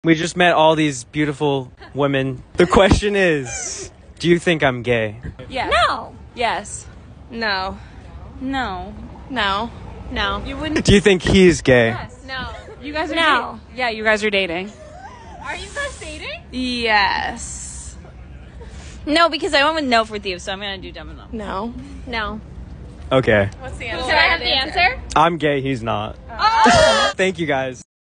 We just met all these beautiful women. The question is, do you think I'm gay? Yes. No. Yes. No. No. No. No. You wouldn't. Do you think he's gay? Yes. No. You guys are No. Yeah, you guys are dating. Are you guys dating? Yes. No, because I went with no for thieves, so I'm gonna do dumb and dumb. No. No. Okay. What's the Should I have the answer? I'm gay, he's not. Thank you guys.